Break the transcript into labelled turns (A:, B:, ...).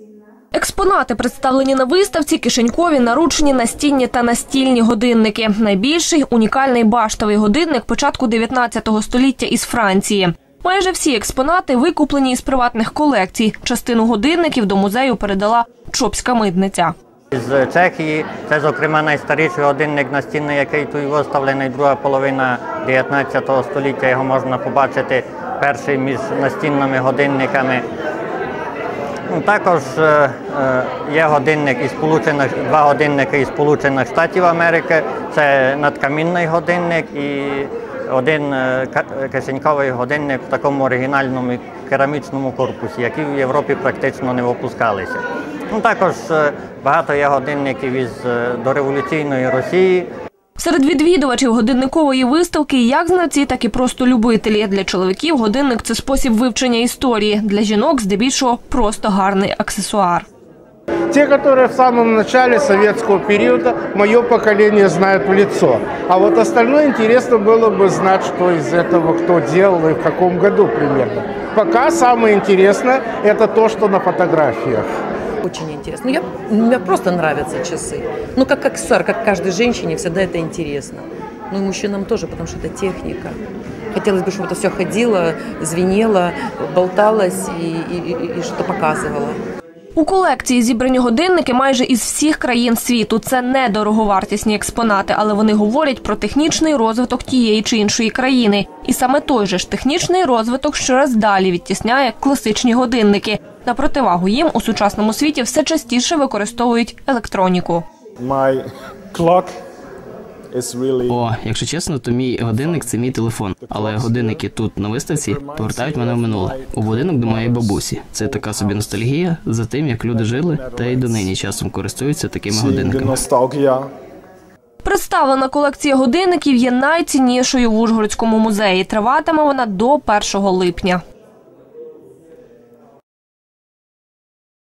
A: Експонати, представлені на виставці, кишенькові, наручні, настінні та настільні годинники. Найбільший – унікальний баштовий годинник початку 19 століття із Франції. Майже всі експонати викуплені із приватних колекцій. Частину годинників до музею передала Чопська митниця.
B: З Чехії це, зокрема, найстаріший годинник настінний, який тут виставлений, друга половина 19 століття. Його можна побачити перший між настінними годинниками. Також є два годинники із Сполучених Штатів Америки. Це надкамінний годинник і один кишеньковий годинник в такому оригінальному керамічному корпусі, які в Європі практично не випускалися. Також багато є годинників із дореволюційної Росії.
A: Серед відвідувачів годинникової виставки як знавці, так і просто любителі. Для чоловіків годинник – це спосіб вивчення історії. Для жінок – здебільшого просто гарний аксесуар.
C: Те, которые в самом начале советского периода, мое поколение знает в лицо. А вот остальное интересно было бы знать, что из этого кто делал и в каком году примерно. Пока самое интересное – это то, что на фотографиях.
D: Очень интересно. Мне просто нравятся часы. Ну, как аксессуар, как каждой женщине, всегда это интересно. Ну, и мужчинам тоже, потому что это техника. Хотелось бы, чтобы это все ходило, звенело, болталось и что-то показывало.
A: У колекції зібрані годинники майже із всіх країн світу. Це не дороговартісні експонати, але вони говорять про технічний розвиток тієї чи іншої країни. І саме той же ж технічний розвиток щораз далі відтісняє класичні годинники. На противагу їм у сучасному світі все частіше використовують електроніку.
E: Якщо чесно, то мій годинник – це мій телефон. Але годинники тут, на виставці, повертають мене в минуле. У будинок до моєї бабусі. Це така собі ностальгія за тим, як люди жили, та й донині часом користуються такими годинниками.
A: Представлена колекція годинників є найціннішою в Ужгородському музеї. Триватиме вона до 1 липня.